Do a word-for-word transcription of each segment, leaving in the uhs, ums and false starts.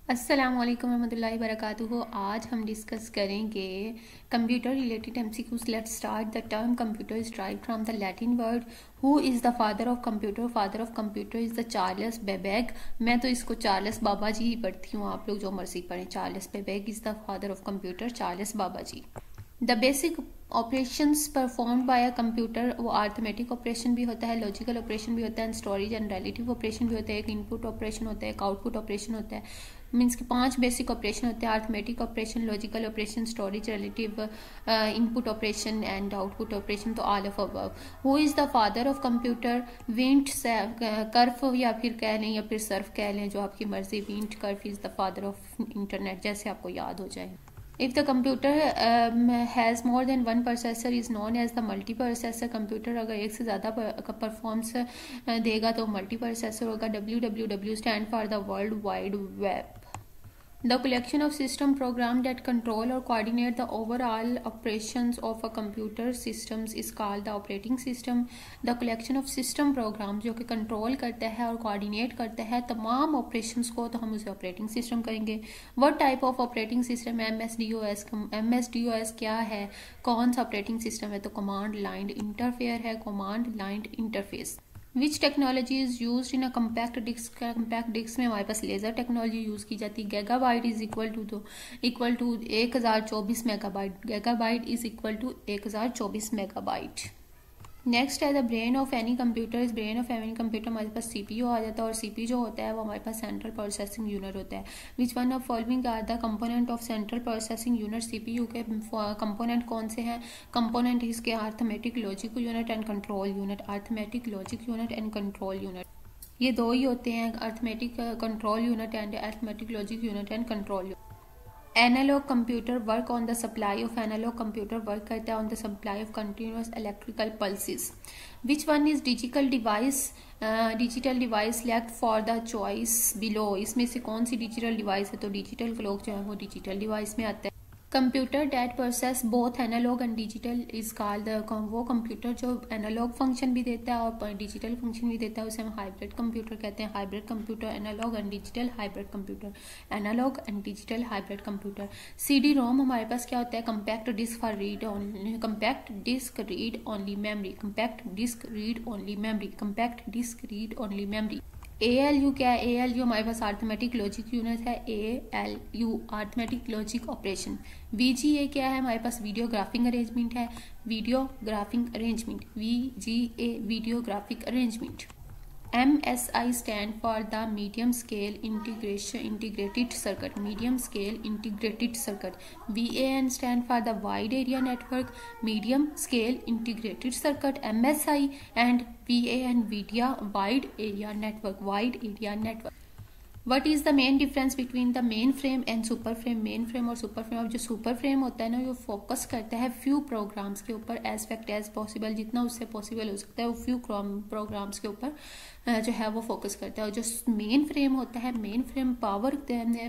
अस्सलाम वालेकुम रहमतुल्लाहि वबरकातुहू। आज हम डिस्कस करेंगे computer related MCQs. Let's start. The term computer is derived from the Latin word who is the father of computer. Father of computer is the Charles Babbage. मैं तो इसको Charles बाबा जी ही पढ़ती हूँ, आप लोग जो मर्जी पढ़ें। Charles Babbage is the father of computer, Charles बाबा जी। The basic operations performed by a computer, वो आर्थमेटिक ऑपरेशन भी होता है, लॉजिकल ऑपरेशन भी होता है, and storage and relative operation भी होता है। एक इनपुट ऑपरेशन होता है, एक आउटपुट ऑपरेशन होता है। मीन्स कि पांच बेसिक ऑपरेशन होते हैं: arithmetic operation, logical operation, storage, relative, input operation and output operation. तो all of above. Who is the father of computer? Vint Cerf, या फिर कह लें या फिर सर्फ कह लें, जो आपकी मर्जी। Vint Cerf is the father of internet, जैसे आपको याद हो जाए। If the computer um, has more than one processor is known as the multi-processor computer। अगर एक से ज़्यादा परफॉर्मेंस देगा तो मल्टी प्रोसेसर होगा। W W W stand for the world wide web. The collection of system programs that control or coordinate the overall operations of a computer systems is called the operating system। The collection of system programs जो कि control करता है और coordinate करता है तमाम operations को, तो हम उसे ऑपरेटिंग सिस्टम कहेंगे। What type of operating system? M S D O S. M S D O S क्या है, कौन सा ऑपरेटिंग सिस्टम है? तो कमांड लाइन इंटरफेयर है, command line interface. Which technology is use in a compact disc? Compact disc में हमारे पास लेजर टेक्नोलॉजी यूज की जाती है। गैगाबाइट इज इक्वल टू तो इक्वल टू एक हजार चौबीस megabyte. Gigabyte is equal to एक हजार चौबीस मेगाबाइट। नेक्स्ट है the brain of any computer. इस ब्रेन ऑफ एनी कंप्यूटर हमारे पास सीपीयू आ जाता है, और सीपीयू जो होता है वो हमारे पास सेंट्रल प्रोसेसिंग यूनिट होता है। Which one of following are the component of central processing unit? CPU के कंपोनेंट कौन से हैं? कंपोनेंट इसके arithmetic logic unit and control unit. Arithmetic logic unit and control unit, ये दो ही होते हैं, arithmetic control unit and arithmetic logic unit and control unit. Analog computer work on the supply of analog computer work करता है on the supply of continuous electrical pulses. Which one is digital device? Digital device select for the choice below. इसमें से कौन सी digital device है? तो digital clock जो है वो डिजिटल डिवाइस में आता है। Computer that process both analog and digital is called. वो कंप्यूटर जो एनालॉग फंक्शन भी देता है और डिजिटल फंक्शन भी देता है उसे हम हाइब्रिड कंप्यूटर कहते हैं। Hybrid computer, analog and digital hybrid computer, analog and digital hybrid computer. C D ROM हमारे पास क्या होता है? Compact disc for read only, compact disc read only memory, compact disc read only memory, compact disc read only memory. A L U क्या है? A L you हमारे पास arithmetic logic unit है। A L U arithmetic logic operation. V G A क्या है? हमारे पास video graphing arrangement है। Video graphing arrangement, V G A video graphic arrangement. M S I stand for the medium scale integration integrated circuit, medium scale integrated circuit. V A N stand for the wide area network, medium scale integrated circuit. M S I and V A N video wide area network, wide area network. What is the main difference between the mainframe and super frame? Mainframe और super frame. अब जो super frame होता है ना, वो focus करता है few programmes के ऊपर, एज फैक्ट एज पॉसिबल, जितना उससे पॉसिबल हो सकता है वो फ्यू प्रोग्राम्स के ऊपर जो है वो फोकस करता है। और जो मेन फ्रेम होता है, mainframe power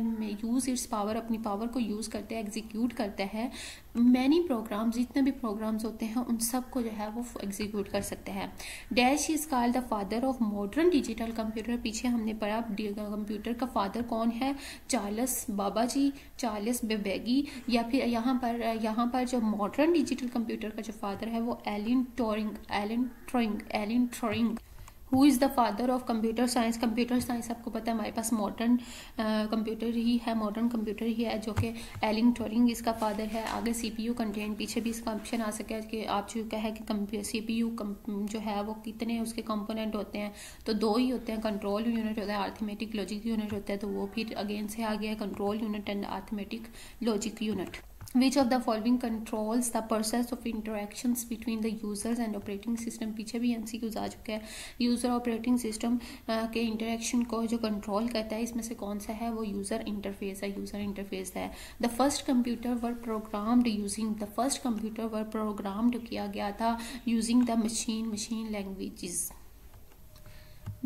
use its power, अपनी पावर को यूज़ करता है, एग्जीक्यूट करता है मैनी प्रोग्राम्स, जितने भी प्रोग्राम्स होते हैं उन सब को जो है वो एग्जीक्यूट कर सकते हैं। Dash is called the father of modern digital computer. पीछे हमने पढ़ा कंप्यूटर का फादर कौन है? चार्ल्स बाबा जी, चार्ल्स बेबेगी। या फिर यहाँ पर यहाँ पर जो मॉडर्न डिजिटल कंप्यूटर का जो फादर है वो Alan Turing, Alan Turing, Alan Turing. Who is the father of computer science? Computer science आपको पता है हमारे पास मॉडर्न कंप्यूटर ही है, मॉडर्न कंप्यूटर ही है जो कि एलन ट्यूरिंग इसका फादर है। आगे सीपीयू कंटेंट, पीछे भी इसका ऑप्शन आ सके कि आप जो कहे कि सीपीयू जो है वो कितने उसके कंपोनेंट होते हैं, तो दो ही होते हैं। कंट्रोल यूनिट होता है, अर्थमेटिक लॉजिक यूनिट होता है, तो वो फिर अगेन से आ गया control unit and arithmetic logic unit. Which of the following controls the process of interactions between the users and operating system? पीछे भी एमसीक्यूज आ चुके हैं। यूजर ऑपरेटिंग सिस्टम के इंटरेक्शन को जो कंट्रोल करता है इसमें से कौन सा है? वो यूजर इंटरफेस है, यूजर इंटरफेस है। The first computer were programmed using, the first computer were programmed किया गया था using the machine machine languages.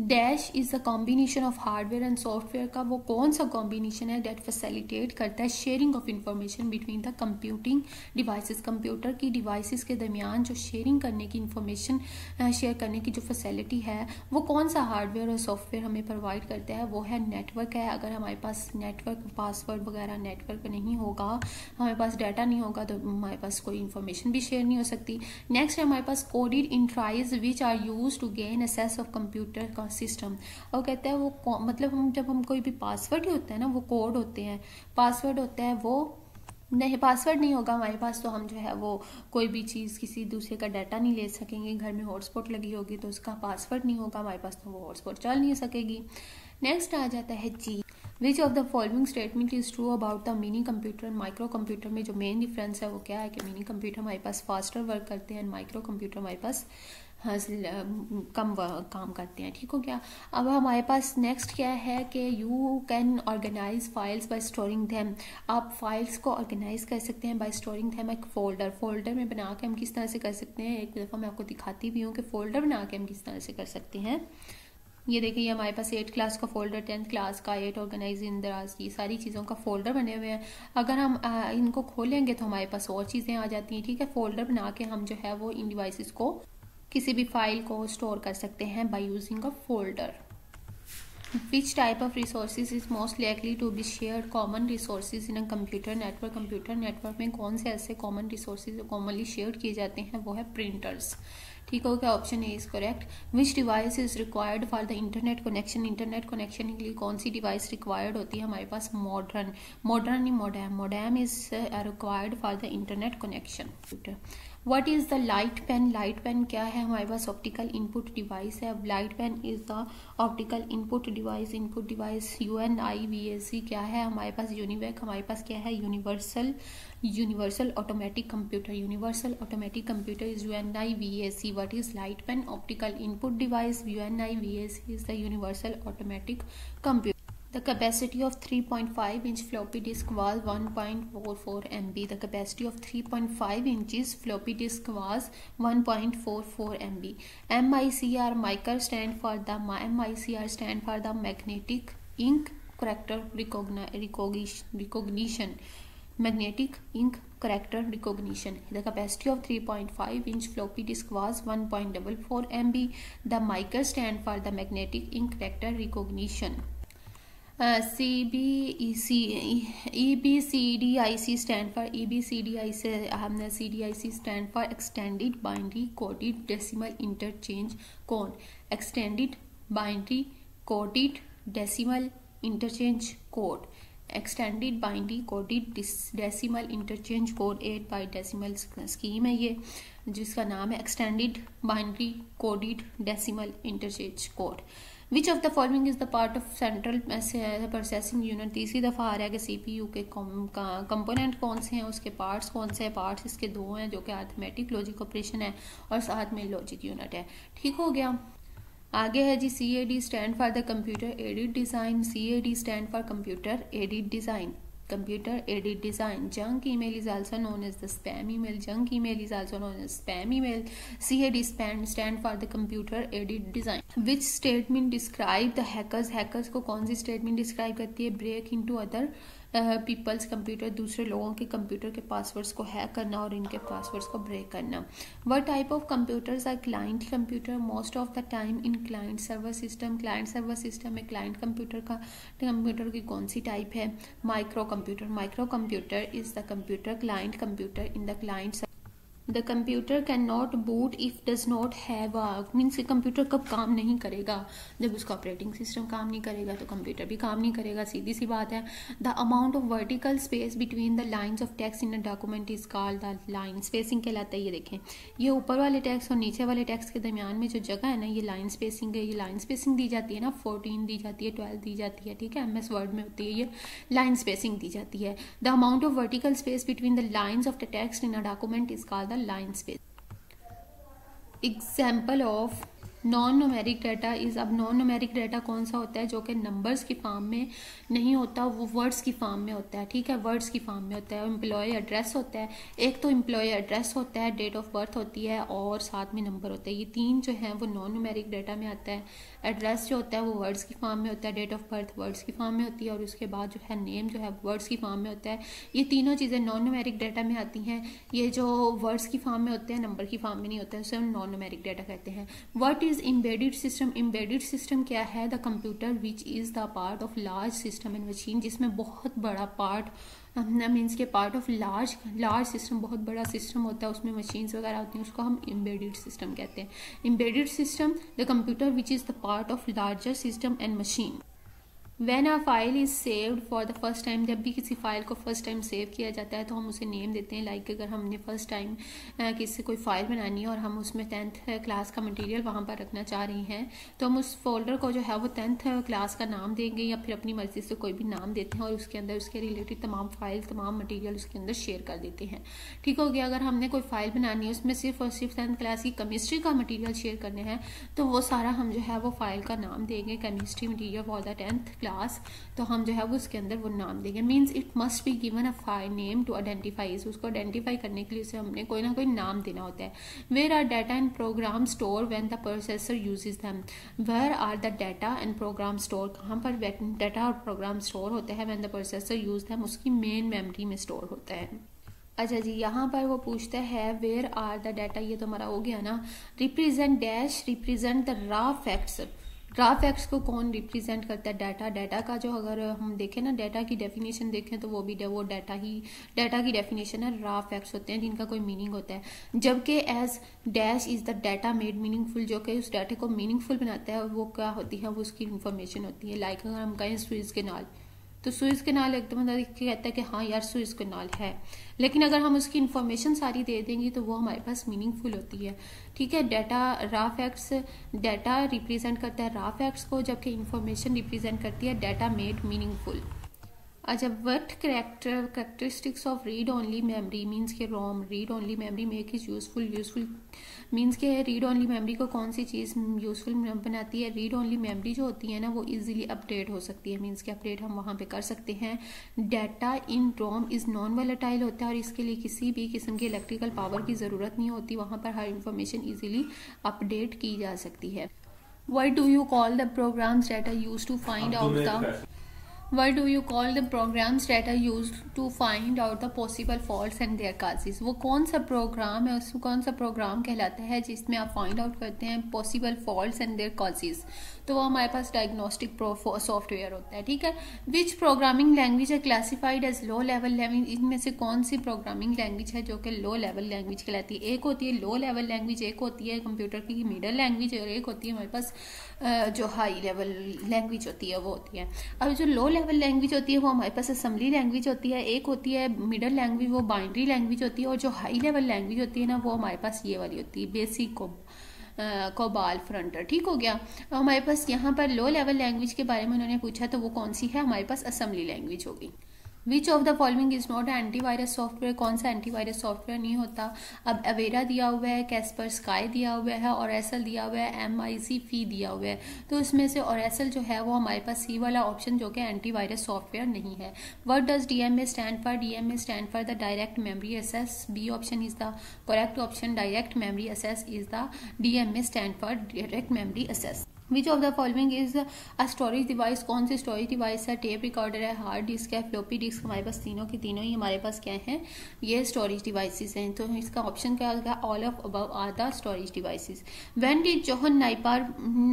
Dash is the combination of hardware and software का वो कौन सा कॉम्बिनेशन है डेट फैसिलिटेट करता है sharing of information between the computing devices. Computer की डिवाइसेस के दरमियान जो शेयरिंग करने की इंफॉर्मेशन शेयर करने की जो फैसिलिटी है वो कौन सा हार्डवेयर और सॉफ्टवेयर हमें प्रोवाइड करता है, वो है नेटवर्क है। अगर हमारे पास नेटवर्क पासवर्ड वगैरह नेटवर्क नहीं होगा, हमारे पास डाटा नहीं होगा, तो हमारे पास कोई इंफॉर्मेशन भी शेयर नहीं हो सकती। नेक्स्ट है हमारे पास coded entries which are use to gain access of computer का सिस्टम। और कहते हैं वो मतलब हम जब हम कोई भी पासवर्ड ही होता है ना, वो कोड होते हैं, पासवर्ड होता है वो नहीं, पासवर्ड नहीं होगा हमारे पास तो हम जो है वो कोई भी चीज़ किसी दूसरे का डाटा नहीं ले सकेंगे। घर में हॉटस्पॉट लगी होगी तो उसका पासवर्ड नहीं होगा हमारे पास तो वो हॉटस्पॉट चल नहीं सकेगी। नेक्स्ट आ जाता है जी, which of the following statement is true about the mini computer micro computer में जो मेन डिफरेंस है वो क्या है कि मिनी कंप्यूटर हमारे पास फास्टर वर्क करते हैं, माइक्रो कंप्यूटर हमारे पास कम काम करते हैं। ठीक हो गया। अब हमारे पास नेक्स्ट क्या है कि you can organize files by storing them. आप फाइल्स को ऑर्गेनाइज कर सकते हैं बाय स्टोरिंग देम एक फोल्डर। फोल्डर में बना के हम किस तरह से कर सकते हैं, एक दफ़ा मैं आपको दिखाती भी हूँ कि फोल्डर बना के हम किस तरह से कर सकते हैं। ये देखिए हमारे पास एट क्लास का फोल्डर, टेंथ क्लास का, एट ऑर्गेनाइज इन दराज, ये सारी चीज़ों का फोल्डर बने हुए हैं। अगर हम आ, इनको खोलेंगे तो हमारे पास और चीज़ें आ जाती हैं। ठीक है, फोल्डर बना के हम जो है वो इन डिवाइसेस को किसी भी फाइल को स्टोर कर सकते हैं by using a folder. Which type of resources is most likely to be shared? Common resources in a computer network। Computer network में कौन से ऐसे कॉमन रिसोर्सेज कॉमनली शेयर किए जाते हैं, वो है प्रिंटर्स। ठीक हो गया, option A is correct. Which device is required for the internet connection. Internet connection के लिए कौन सी डिवाइस रिक्वायर्ड होती है हमारे पास, मॉडर्न मॉडर्न नहीं modem modem is required for the internet connection. What is the light pen. Light pen क्या है हमारे पास, ऑप्टिकल इनपुट डिवाइस है। Light pen is the optical input device. Input device U N I V A C क्या है हमारे पास, UNIVAC हमारे पास क्या है, universal universal automatic computer. Universal automatic computer is U N I V A C. What is light pen, optical input device, U N I V A C is the universal automatic computer. The capacity of three point five inch floppy disk was one point four four M B. The capacity of three point five inches floppy disk was one point four four M B. M I C R micer stand for the M I C R stand for the magnetic ink character recognition. Magnetic ink character recognition. The capacity of three point five inch floppy disk was one point four four M B. The micer stand for the magnetic ink character recognition. C B E C E B C D I C stand for E B C D I से हमने C D I C stand for extended binary coded decimal interchange code. Extended binary coded decimal interchange code. Extended binary coded decimal interchange code eight by decimal scheme है ये, जिसका नाम है extended binary coded decimal interchange code. Which of the following is the part of central processing unit. तीसरी दफ़ा आ रहा है कि सीपीयू के कंपोनेंट कौन से हैं, उसके पार्ट्स कौन से हैं। पार्ट्स इसके दो हैं जो कि अरिथमेटिक लॉजिक ऑपरेशन है और साथ में लॉजिक यूनिट है। ठीक हो गया। आगे है जी C A D stand for the computer aided design. C A D stand for computer aided design. Computer aided design. Junk email is also known as the spam email. Junk email is also known as spam email. C A D stand stand for the computer aided design. Which statement describe the hackers? Hackers को कौन सी statement describe करती है, break into other people's computer, दूसरे लोगों के computer के passwords को hack करना और इनके पासवर्ड्स को ब्रेक करना। What type of computers are client computer most of the time in client server system. Client server system में क्लाइंट कंप्यूटर का कंप्यूटर की कौन सी टाइप है, micro computer. Micro computer is the computer client computer in the client. The computer can not boot if does not have a means computer कब काम नहीं करेगा, जब उसका ऑपरेटिंग सिस्टम काम नहीं करेगा तो कंप्यूटर भी काम नहीं करेगा, सीधी सी बात है। The amount of vertical space between the lines of text in a document is called the line spacing कहलाता है। ये देखें, ये ऊपर वाले टेक्स्ट और नीचे वाले टेक्स्ट के दरमियान में जो जगह है ना, ये लाइन स्पेसिंग है। ये लाइन स्पेसिंग दी जाती है ना, फोर्टीन दी जाती है, ट्वेल्व दी जाती है। ठीक है, एम एस वर्ड में होती है, ये लाइन स्पेसिंग दी जाती है। The amount of vertical space between the lines of the text in a document is called the line space. Example of non numeric data is, अब नॉन न्यूमेरिक डाटा कौन सा होता है, जो कि नंबर्स की फॉर्म में नहीं होता, वो वर्ड्स की फॉर्म में होता है, ठीक है, वर्ड्स की फॉर्म में होता है। एम्प्लॉय एड्रेस होता है, एक तो एम्प्लॉय एड्रेस होता है, डेट ऑफ बर्थ होती है और साथ में नंबर होता है, ये तीन जो है वो नॉन न्यूमेरिक डाटा में आता है। एड्रेस जो होता है वो वर्ड्स की फॉर्म में होता है, डेट ऑफ बर्थ वर्ड्स की फॉर्म में होती है और उसके बाद जो है नेम जो है वर्ड्स की फॉर्म में होता है। ये तीनों चीज़ें नॉन न्यूमेरिक डाटा में आती हैं। ये जो वर्ड्स की फॉर्म में होते हैं नंबर की फॉर्म में नहीं होते हैं, उसे हम नॉन न्यूमेरिक डाटा कहते हैं। What is embedded system, embedded system क्या है, the computer which is the part of large system and machine, जिसमें बहुत बड़ा पार्ट मीन्स के part of large large system, बहुत बड़ा सिस्टम होता है, उसमें मशीन्स वगैरह होती हैं, उसको हम एम्बेडेड सिस्टम कहते हैं। Embedded system the computer which is the part of larger system and machine. When a file is saved for the first time, जब भी किसी फाइल को फर्स्ट टाइम सेव किया जाता है तो हम उसे नेम देते हैं। लाइक like अगर हमने फर्स्ट टाइम किसी कोई फाइल बनानी है और हम उसमें टेंथ क्लास का मटेरियल वहाँ पर रखना चाह रही हैं तो हम उस फोल्डर को जो है वो टेंथ क्लास का नाम देंगे या फिर अपनी मर्जी से कोई भी नाम देते हैं और उसके अंदर उसके रिलेटेड तमाम फाइल तमाम मटीरियल उसके अंदर शेयर कर देते हैं। ठीक हो गया। अगर हमने कोई फाइल बनानी है उसमें सिर्फ और सिर्फ टेंथ क्लास की केमिस्ट्री का मटीरियल शेयर करने हैं तो वो सारा हम जो है वो फाइल का नाम देंगे chemistry material for the tenth class, तो हम जो है वो उसके अंदर वो नाम देंगे। Means it must be given a file name to identify, उसको आइडेंटिफाई करने के लिए उसे हमने कोई ना कोई नाम देना होता है। Where are data and program store when the processor uses them, where are the data and program store, कहाँ पर डाटा और प्रोग्राम स्टोर होते हैं when the processor use them, उसकी मेन मेमोरी में स्टोर होता है। अच्छा जी, यहाँ पर वो पूछता है वेयर आर द डाटा, ये तो हमारा हो गया ना। Represent dash represent the raw facts, raw facts को कौन रिप्रेजेंट करता है, डाटा। डाटा का जो अगर हम देखें ना, डाटा की डेफिनेशन देखें तो वो भी वो डाटा ही डाटा की डेफिनेशन है, रॉ फैक्ट्स होते हैं जिनका कोई मीनिंग होता है। जबकि as dash is the data made meaningful, जो कि उस डाटे को मीनिंगफुल बनाता है वो क्या होती है, वो उसकी इन्फॉर्मेशन होती है। लाइक अगर हम कहें सुइज कैनाल, तो सुइज कैनाल एकदम देख के कहता है कि हाँ यार सुइज कैनाल है, लेकिन अगर हम उसकी इन्फॉर्मेशन सारी दे देंगे तो वो हमारे पास मीनिंगफुल होती है। ठीक है, data raw facts, data represent करता है रॉ फैक्ट्स को, जबकि इन्फॉर्मेशन रिप्रेजेंट करती है डाटा मेड मीनिंगफुल। अच्छा, what character characteristics of read only memory, means के ROM read only memory make is useful, useful means के रीड ओनली मेमोरी को कौन सी चीज़ यूजफुल बनाती है। रीड ओनली मेमोरी जो होती है ना वो इजीली अपडेट हो सकती है, मीन्स के अपडेट हम वहाँ पे कर सकते हैं। Data in ROM is non volatile होता है और इसके लिए किसी भी किस्म की इलेक्ट्रिकल पावर की ज़रूरत नहीं होती, वहाँ पर हर इंफॉर्मेशन ईजिली अपडेट की जा सकती है। What do you call the programs that are used to find out the What do you call the programs that are used to find out the possible faults and their causes? वो कौन सा programme है, उसको कौन सा programme कहलाता है जिसमें आप फाइंड आउट करते हैं possible faults and their causes? तो वो हमारे पास डायग्नोस्टिक सॉफ्टवेयर होता है। ठीक है, विच प्रोग्रामिंग लैंग्वेज है classified as low level language, इनमें से कौन सी प्रोग्रामिंग लैंग्वेज है जो कि लो लेवल लैंग्वेज कहलाती है। एक होती है लो लेवल लैंग्वेज, एक होती है कंप्यूटर की मिडल लैंग्वेज और एक होती है हमारे पास जो हाई लेवल लैंग्वेज होती है वो होती है। अब जो लो लेवल लैंग्वेज होती है वो हमारे पास असेंबली लैंग्वेज होती है, एक होती है मिडल लैंग्वेज वो बाइनरी लैंग्वेज होती है, और जो हाई लेवल लैंग्वेज होती है ना वो हमारे पास ये वाली होती है बेसिक को कोबाल फ्रंटर। ठीक हो गया। हमारे पास यहाँ पर लो लेवल लैंग्वेज के बारे में उन्होंने पूछा तो वो कौन सी है, हमारे पास असेंबली लैंग्वेज होगी। Which of the following is not antivirus software, कौन सा एंटीवायरस सॉफ्टवेयर नहीं होता। अब अवेरा दिया हुआ है, कैस्पर स्काई दिया हुआ है, ओरेसल दिया हुआ है, एम आई सी फी दिया हुआ है, तो इसमें से ओरेसल जो है वो हमारे पास सी वाला ऑप्शन जो कि एंटीवायरस सॉफ्टवेयर नहीं है। What does D M A stand for, D M A stand for the direct memory access, B option is the correct option, direct memory access is the D M A stand for direct memory access. Which of the following is a storage device, कौन सी storage device है, tape recorder है, hard disk है, floppy disk, हमारे पास तीनों की तीनों ही हमारे पास क्या हैं, ये स्टोरेज डिवाइसेस हैं। तो इसका ऑप्शन क्या होगा, all of above are the storage devices. When did John Napier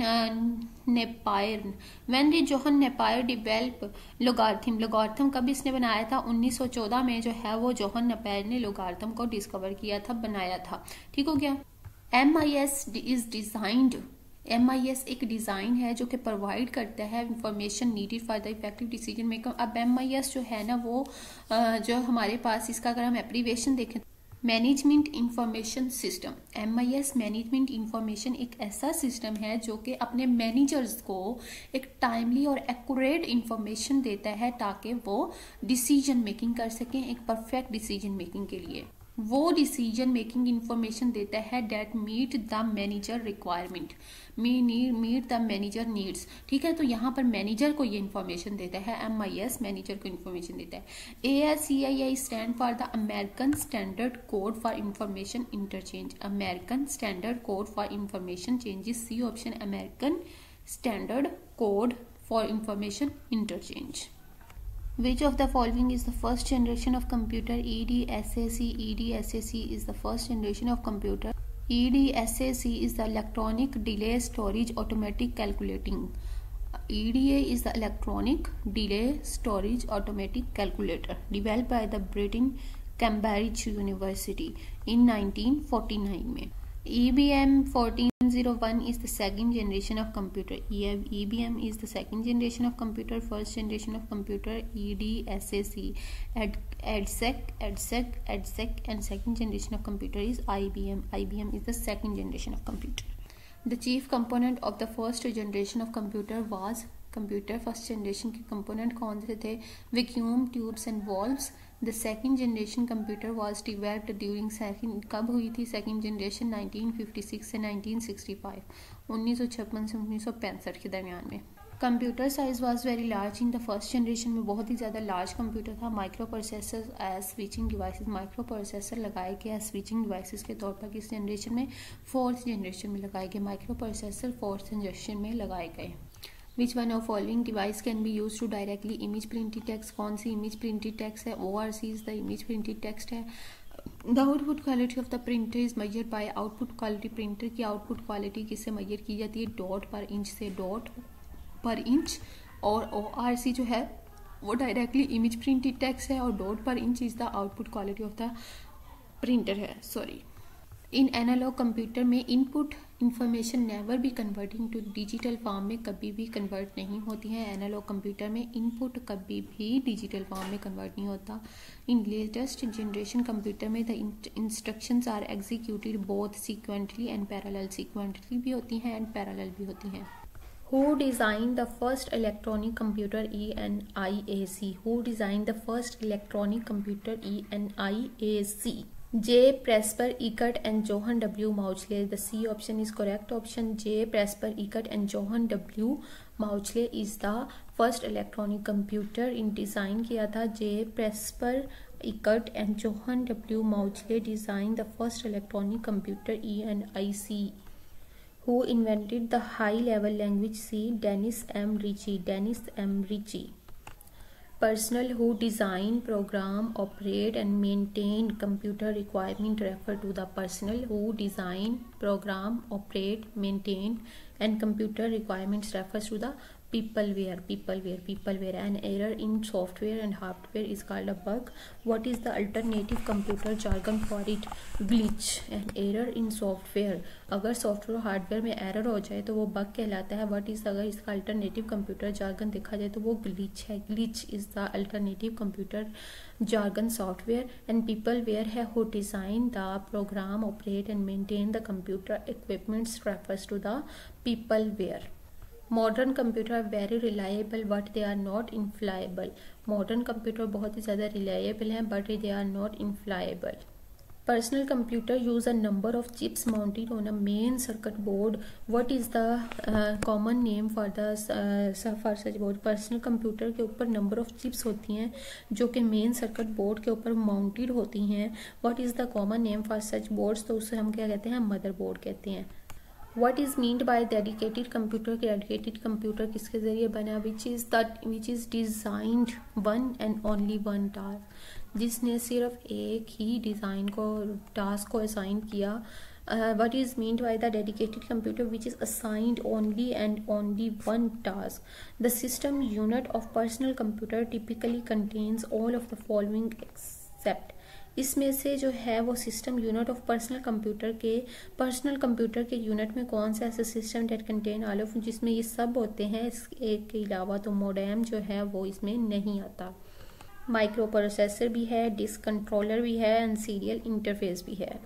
Napier when did John Napier develop logarithm, logarithm कब इसने बनाया था, उन्नीस सौ चौदह में जो है वो जोहन नेपायर ने लोगारिथम को डिस्कवर किया था, बनाया था। ठीक हो गया। M I S is designed, M I S एक डिज़ाइन है जो कि प्रोवाइड करता है information needed for the effective decision maker. अब एम आई एस जो है ना वो जो हमारे पास इसका अगर हम एब्रीविएशन देखें, management information system. M I S management information एक ऐसा सिस्टम है जो कि अपने मैनेजर्स को एक टाइमली और एक्यूरेट इंफॉर्मेशन देता है ताकि वो डिसीजन मेकिंग कर सकें एक परफेक्ट डिसीजन मेकिंग के लिए। वो डिसीजन मेकिंग इंफॉर्मेशन देता है that meet the manager requirement, meet the manager needs. ठीक है, तो यहाँ पर मैनेजर को ये इंफॉर्मेशन देता है, एम आई एस मैनेजर को इंफॉर्मेशन देता है। A S C I I stand for the American standard code for information interchange, American standard code for information changes, C option American standard code for information interchange. Which of the following is the first generation of computer? E D S A C. E D S A C is the first generation of computer. E D S A C is the electronic delay storage automatic calculating. E D A is the electronic delay storage automatic calculator developed by the Britain Cambridge University in nineteen forty-nine में। E B M fourteen oh one is the second generation of computer. E B M is the second generation of computer. First generation of computer E D S A C, Ed, EDSEC, EDSEC, EDSEC, and second generation of computer is I B M. I B M is the second generation of computer. The chief component of the first generation of computer was computer. First generation के component कौन से थे? Vacuum tubes and valves. The second generation computer was developed during second कब हुई थी second generation? nineteen fifty-six से nineteen sixty-five, उन्नीस सौ छप्पन से उन्नीस सौ पैंसठ के दरमियान में। Computer size was very large in the first generation में, बहुत ही ज़्यादा लार्ज कंप्यूटर था। Micro processor as switching devices, micro processor लगाए गए स्विचिंग डिवाइसेस के तौर पर किस जनरेशन में? फोर्थ जनरेशन में लगाए गए। माइक्रो प्रोसेसर फोर्थ जनरेशन में लगाए गए। Which one of following device can be used to directly image printed text? कौन सी image printed text है? O R C is the image printed text है। The output quality of the printer is measured by output quality. printer की output quality किससे measure की जाती है? Dot per inch से, dot per inch. और O R C जो है वो डायरेक्टली इमेज प्रिंटेड टेक्स्ट है और dot per inch is the output quality of the printer है। सॉरी, इन एनालॉग कंप्यूटर में इनपुट इंफॉर्मेशन नेवर भी कन्वर्टिंग टू डिजिटल फॉर्म में कभी भी कन्वर्ट नहीं होती है। एनालॉग कंप्यूटर में इनपुट कभी भी डिजिटल फॉर्म में कन्वर्ट नहीं होता। इन लेटेस्ट जनरेशन कंप्यूटर में the instructions are executed both sequentially and parallel, sequentially भी होती हैं एंड पैरेलल भी होती हैं। Who designed the first electronic computer? E N I A C. Who designed the first electronic computer? E N I A C. J. Presper Eckert and Johann W. Mauchly. The C option is correct option. J. Presper Eckert and Johann W. Mauchly is the first electronic computer in design किया था। J. Presper Eckert and Johann W. Mauchly designed the first electronic computer. E N I C. Who invented the high-level language C? Dennis M. Ritchie. Dennis M. Ritchie. Personnel who design, program, operate, and maintain computer requirement refer to the personnel who design, program, operate, maintain, and computer requirements refers to the peopleware. Peopleware. Peopleware. An error in software and hardware is called a bug. What is the alternative computer jargon for it? Glitch. An error in software. अगर software और hardware में error हो जाए तो वो bug कहलाता है। What is अगर इसका अल्टरनेटिव कंप्यूटर जार्गन देखा जाए तो वो ग्लिच है। Glitch is the alternative computer jargon software. And people ware है who design the program, operate and maintain the computer equipments refers to the people ware. Modern computer are very reliable but they are not infallible. Modern computer बहुत ही ज़्यादा reliable हैं but they are not infallible. Personal computer use a number of chips mounted on a main circuit board. What is the uh, common name for the uh, for such board? Personal computer के ऊपर number of chips होती हैं जो कि main circuit board के ऊपर mounted होती हैं। What is the common name for such boards? तो उसे हम क्या कहते हैं? motherboard कहते हैं। What is meant by dedicated computer? dedicated computer किसके जरिए बना? which is that which is designed one and only one task, जिसने सिर्फ एक ही डिज़ाइन को टास्क को असाइन किया। uh, what is meant by the dedicated computer which is assigned only and only one task? The system unit of personal computer typically contains all of the following except, इसमें से जो है वो system unit of personal computer के personal computer के unit में कौन सा ऐसा system that contain all of जिसमें ये सब होते हैं। इस एक के अलावा तो मोडेम जो है वो इसमें नहीं आता। माइक्रो प्रोसेसर भी है, डिस्क कंट्रोलर भी है एंड सीरियल इंटरफेस भी है।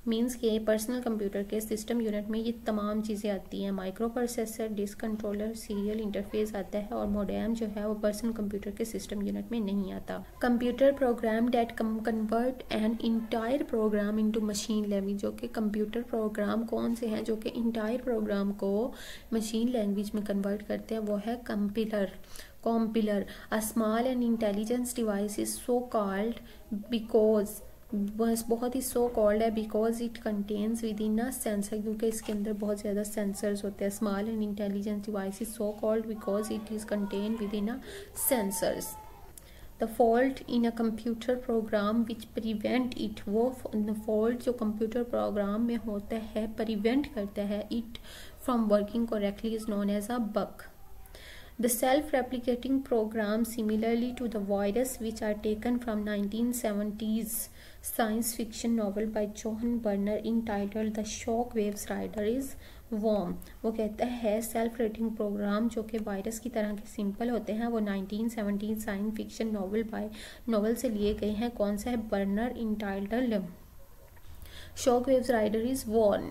मीन्स के पर्सनल कंप्यूटर के सिस्टम यूनिट में ये तमाम चीज़ें आती हैं। Micro processor, disk controller, serial interface आता है और मोडेम जो है वो पर्सनल कंप्यूटर के सिस्टम यूनिट में नहीं आता। Computer program that convert an entire program into machine language, जो कि कंप्यूटर प्रोग्राम कौन से हैं जो कि इंटायर प्रोग्राम को मशीन लैंग्वेज में कन्वर्ट करते हैं, वो है compiler. Compiler a small and intelligence device is so called because, बस बहुत ही सो कॉल्ड है because it contains with in a sensor, क्योंकि इसके अंदर बहुत ज़्यादा सेंसर्स होते हैं। Small and intelligence device is so called because it is contain with in a sensors. The fault in a computer program which prevent it, वो fault जो computer program में होता है प्रिवेंट करता है it from working correctly is known as a bug. The self-replicating program, similarly to the virus, which are taken from nineteen seventies science fiction novel by John Byrne entitled The Shockwaves Rider is Worm। वो कहता है self rating programme जो कि virus की तरह के simple होते हैं वो nineteen seventies science fiction novel by novel से लिए गए हैं। कौन सा है? Brunner entitled Shockwaves Rider is Worm।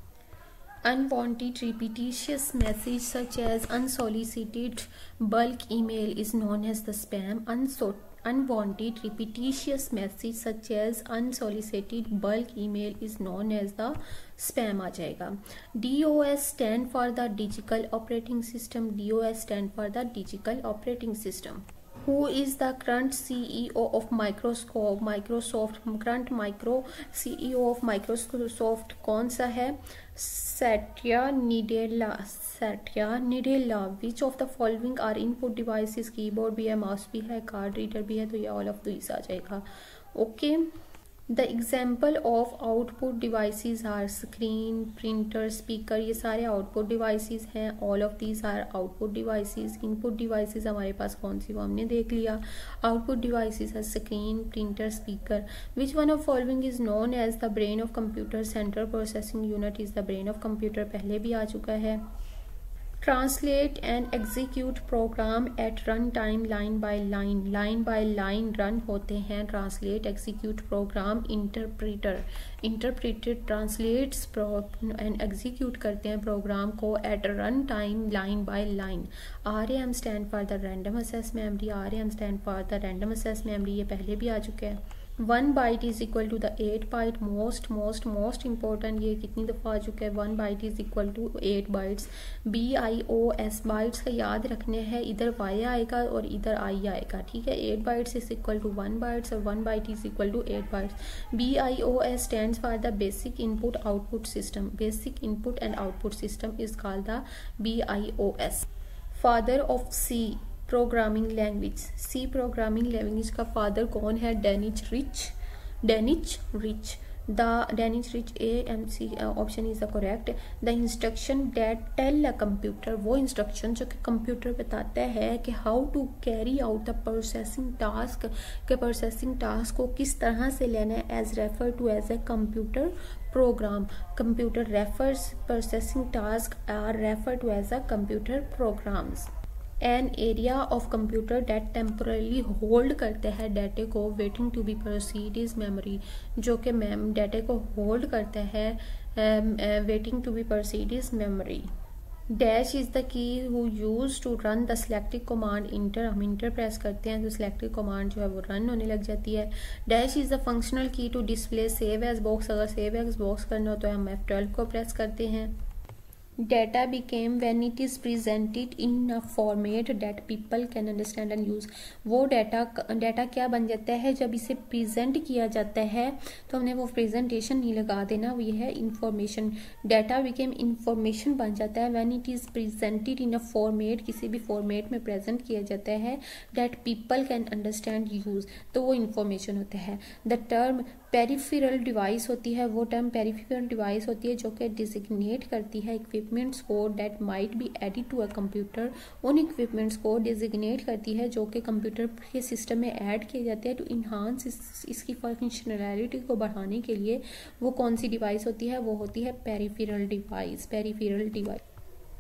Unwanted repetitious message such as unsolicited bulk email is known as the spam। Unso unwanted repetitious message such as unsolicited bulk email is known as the spam आ जाएगा। D O S stand for the digital operating system। D O S stand for the digital operating system। Who is the current C E O of Microsoft? Microsoft current micro C E O of Microsoft कौन सा है? Satya Nadella। Satya Nadella। Which of the following are input devices? Keyboard भी है, mouse भी है, card reader भी है, तो ये all of these आ जाएगा। Okay, the example of output devices are screen, printer, speaker, ये सारे आउटपुट डिवाइसेस हैं। All of these are output devices. Input devices हमारे पास कौन सी, वो हमने देख लिया। आउटपुट डिवाइसेस है screen, printer, speaker. Which one of following is known as the brain of computer? Central processing unit is the brain of computer, पहले भी आ चुका है। Translate and execute program eight run time line by line, line by line run होते हैं translate execute program. Interpreter, interpreter translates and execute करते हैं program को at run time line by line. R A M stand for the random access memory, R A M stand for the random access memory, ये पहले भी आ चुका है। One byte is equal to the eight byte, most most most important, ये कितनी दफ़ा आ चुका है? One byte is equal to eight bytes. B I O S bytes का याद रखने हैं, इधर वाई आएगा और इधर आई आएगा, ठीक है। Eight bytes is equal to one bytes और one byte is equal to eight bytes. B I O S stands for the basic input output system, basic input and output system is called the B I O S. Father of C programming language, C programming language का father कौन है? Dennis Ritchie, Dennis Ritchie. The Dennis Ritchie, A M C option is the correct. The instruction date tell a computer, वो instruction जो कि computer बताता है कि how to carry out the processing task, के प्रोसेसिंग टास्क को किस तरह से लेना है, as refer to as a computer program. Computer refers processing task are refer to as a computer programs. An area of computer that temporarily hold करते हैं डाटे को waiting to be proceed is memory, जो कि मैम डाटे को hold करता है waiting to be proceed is memory. Dash is the key who use to run the selective command enter, हम इंटर प्रेस करते हैं तो सिलेक्टिव कमांड जो है वो रन होने लग जाती है। Dash is the functional key to display save as box, अगर सेव एज बॉक्स करना हो तो हम एफ ट्वेल्व को प्रेस करते हैं। Data became when it is presented in a format that people can understand and use। वो data data क्या बन जाता है जब इसे प्रेजेंट किया जाता है, तो हमने वो प्रेजेंटेशन नहीं लगा देना, वो ये है इंफॉर्मेशन। डाटा बिकेम इंफॉर्मेशन बन जाता है when it is presented in a format, किसी भी फॉर्मेट में प्रेजेंट किया जाता है that people can understand use, तो वो इंफॉर्मेशन होता है। द टर्म पेरिफेरल डिवाइस होती है, वो टर्म पेरिफेरल डिवाइस होती है जो कि डिजिग्नेट करती है इक्विपमेंट्स को that might be added to a computer, उन इक्विपमेंट्स को डिजिग्नेट करती है जो कि कंप्यूटर के सिस्टम में ऐड किए जाते हैं टू इन्हांस इस, इसकी फंक्शनैलिटी को बढ़ाने के लिए। वो कौन सी डिवाइस होती है? वो होती है peripheral device, peripheral device.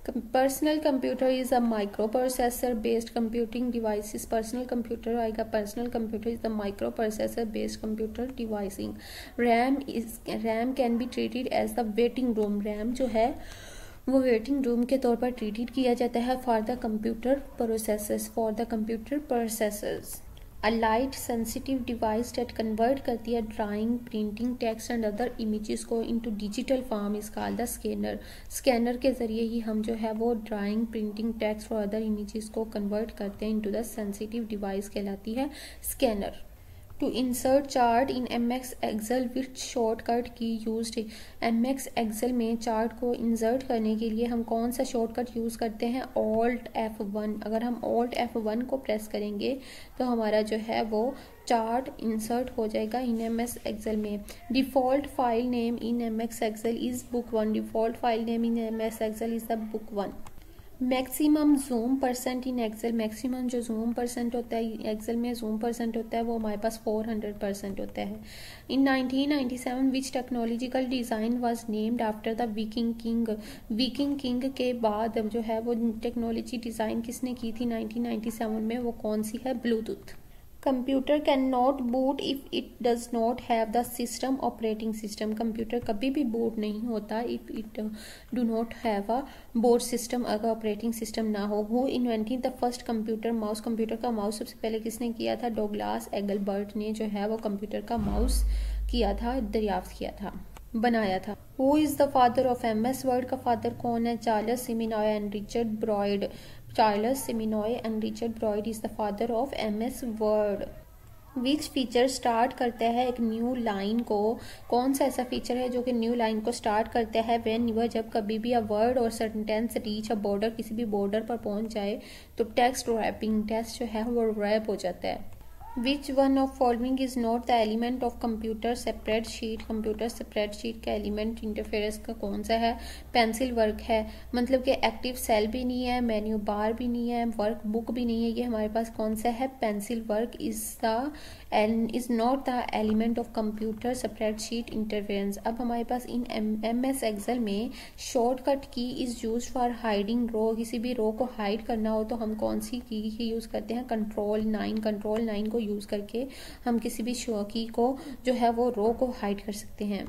Personal computer is a micro processor based computing devices. Personal computer आएगा, personal computer is the micro processor based computer devicing. RAM is RAM can be treated as the waiting room. RAM जो है वो waiting room के तौर पर treated किया जाता है for the computer processors for the computer processors. A light sensitive device that convert करती है drawing, printing, text and other images को into digital form is called the scanner. Scanner के ज़रिए ही हम जो है वो ड्राइंग, प्रिंटिंग, टेक्स्ट और अदर इमेजेस को कन्वर्ट करते हैं इनटू द सेंसिटिव डिवाइस कहलाती है scanner. To insert chart in M X Excel which shortcut key used. M X Excel में चार्ट को इंसर्ट करने के लिए हम कौन सा शॉर्टकट यूज़ करते हैं? Alt F one. अगर हम ऑल्ट एफ वन को प्रेस करेंगे तो हमारा जो है वो चार्ट इंसर्ट हो जाएगा इन एम एक्स एक्सेल में। Default file name in M X Excel is book one. Default file name in M X Excel is the book one. Maximum zoom percent in Excel. Maximum जो zoom percent होता है Excel में zoom percent होता है वो हमारे पास four hundred percent होता है। In nineteen ninety seven which technological design was named after the Viking king. Viking king के बाद जो है वो टेक्नोलॉजी डिज़ाइन किसने की थी नाइनटीन नाइंटी सेवन में? वो कौन सी है? Bluetooth. Computer can not boot if it does not have the system operating system. Computer कभी भी बूट नहीं होता if it do not have a board system, अगर ऑपरेटिंग सिस्टम ना हो। Who invented the first computer mouse. Computer का mouse सबसे पहले किसने किया था? डॉगलास एगलबर्ट ने जो है वो कंप्यूटर का माउस किया था, दरियाफ्त किया था, बनाया था। Who is the father of M S Word. का फादर कौन है? Charles Simonyi and Richard Brodie. Charles Simonyi and Richard Brodie is the father of M S Word. Which feature start करता है एक न्यू लाइन को? कौन सा ऐसा फीचर है जो कि न्यू लाइन को स्टार्ट करता है? व्हेन यू जब कभी भी अ वर्ड और सेंटेंस रीच अ बॉर्डर, किसी भी बॉर्डर पर पहुंच जाए तो टेक्स्ट रैपिंग, टेक्स्ट जो है वो रैप हो जाता है। Which one of following is not the element of computer spreadsheet. Computer spreadsheet का एलिमेंट इंटरफेरेंस का कौन सा है? पेंसिल वर्क है, मतलब कि एक्टिव सेल भी नहीं है, मेन्यू बार भी नहीं है, वर्क बुक भी नहीं है, ये हमारे पास कौन सा है? Pencil work is the is not the element of computer spreadsheet interference. अब हमारे पास इन एम एस एक्सेल में shortcut key is use for hiding row. किसी भी रो को हाइड करना हो तो हम कौन सी की ही यूज करते हैं? Control nine. कंट्रोल नाइन को यूज करके हम किसी भी शो की को जो है वो रो को हाइड कर सकते हैं।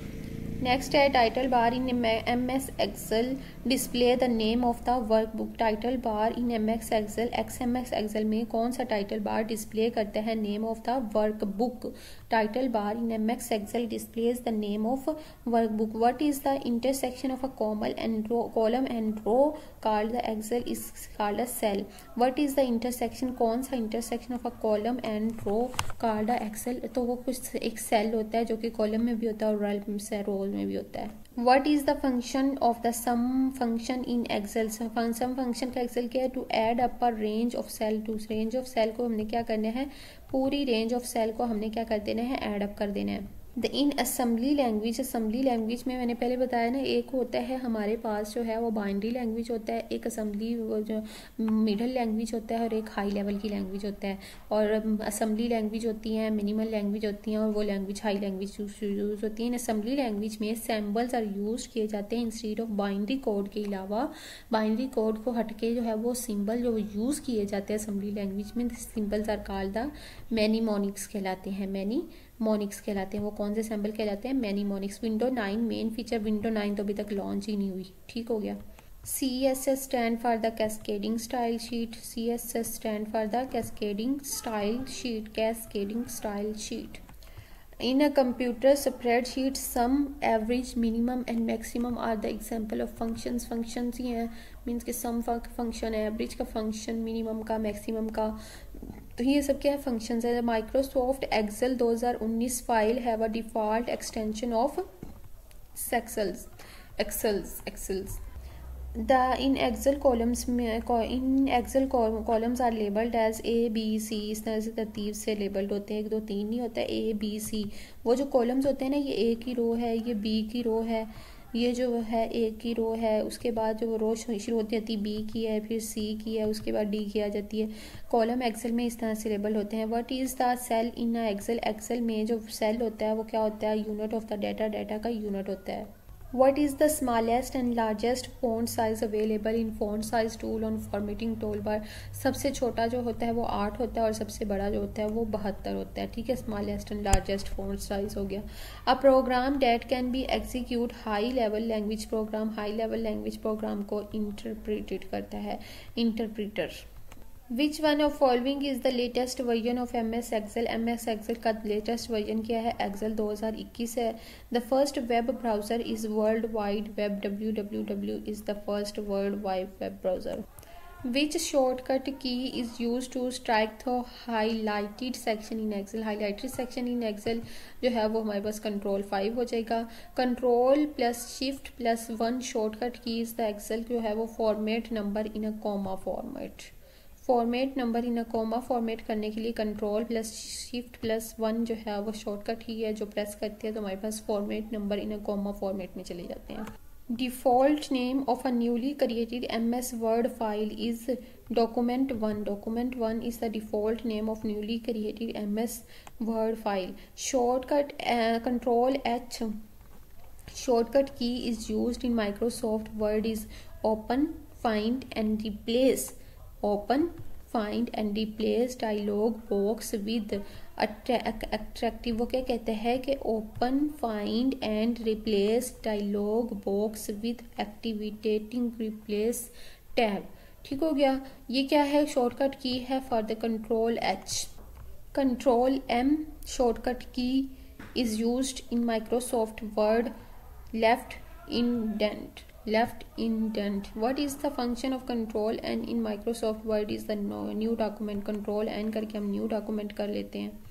नेक्स्ट है title bar in M S Excel display the name of the workbook. Title bar in M X Excel X M X Excel में कौन सा टाइटल बार डिस्प्ले करता है? Name of the workbook. Title bar in M X Excel displays the name of workbook. What is the intersection of a कॉमल and row column and row called the Excel is called a cell. What is the intersection? कौन सा intersection of a column and row called the Excel? तो वो कुछ एक cell होता है जो कि कॉलम में भी होता है और रो में भी होता है। What is the function of the sum function in Excel? Sum function का एक्सेल क्या है? To add up a range of cell. To range of cell को हमने क्या करना है? पूरी रेंज ऑफ सेल को हमने क्या कर देना है? ऐड अप कर देना है। The in assembly language. Assembly language में मैंने पहले बताया ना, एक होता है हमारे पास जो है वो बाइनरी लैंग्वेज होता है, एक असेंबली वो जो मिडल लैंग्वेज होता है और एक हाई लेवल की लैंग्वेज होता है। और असेंबली लैंग्वेज होती हैं, मिनिमल लैंग्वेज होती हैं और वो लैंग्वेज हाई लैंग्वेज यूज होती है। इन असेंबली लैंग्वेज में सैम्बल्स आर यूज किए जाते हैं इंस्टेड ऑफ बाइनरी कोड के अलावा। बाइनरी कोड को हटके जो है वो सिंबल जो यूज किए जाते हैं असेंबली लैंग्वेज में, symbols are called the mnemonics कहलाते हैं। मैनी मोनिक्स कहलाते हैं। वो कौन से सैम्बल कहलाते हैं? Mnemonics. Window nine main feature. Window nine तो अभी तक लॉन्च ही नहीं हुई, ठीक हो गया। C S S stand for the cascading style sheet. C S S stand for the cascading style sheet. Cascading style sheet. In a computer spreadsheet, sum, average, minimum and maximum are the example of functions. Functions ही हैं, means कि sum function है, average का function, minimum का, maximum का, तो ये सब क्या है? functions है। Microsoft Excel दो हज़ार उन्नीस file have a default extension of Excels. Excels. Excels. The in Excel columns में in Excel columns are labeled as A B C। इस तरह से तरतीब से labeled होते हैं, एक दो तीन नहीं होता है, A B C। वो जो columns होते हैं ना, ये A की रो है, ये B की रो है, ये जो है A की रो है, उसके बाद जो रो शुरू होती है B की है, फिर C की है, उसके बाद D की आ जाती है। कॉलम एक्सेल में इस तरह से लेबल होते हैं। What is the cell in Excel? Excel में जो सेल होता है वो क्या होता है? Unit of the data. Data का यूनिट होता है। What is the smallest and largest font size available in font size tool on formatting toolbar? सबसे छोटा जो होता है वो आठ होता है और सबसे बड़ा जो होता है वो बहत्तर होता है, ठीक है। Smallest and largest font size हो गया। A program that can be execute high level language program, high level language program को इंटरप्रेटेड करता है interpreter. Which one of following is the latest version of M S Excel? M S Excel का latest version क्या है? Excel दो हज़ार इक्कीस है। The first web browser is world wide web, W W W is the first world wide web browser. Which shortcut key is use to strike the highlighted section in Excel? Highlighted section in Excel जो है वो हमारे पास control five हो जाएगा। Control plus shift plus one shortcut key is the Excel जो है वो format number in a comma format. Format number in a comma format करने के लिए control plus shift plus one जो है वो शॉर्टकट ही है जो प्रेस करते हैं तो हमारे पास format number in a comma format में चले जाते हैं। Default name of a newly created M S Word file is document one. Document one is the default name of newly created M S Word file. Shortcut control H shortcut key is used in Microsoft Word is open, find and replace. Open, find and replace dialog box with attractive। वो क्या कहते हैं कि open, find and replace dialog box with activating replace tab। ठीक हो गया। ये क्या है? शॉर्टकट की है for the control H. Control M shortcut key is used in Microsoft Word left indent left indent what is the function of control and in Microsoft Word is the new document। control n करके हम new document कर लेते हैं।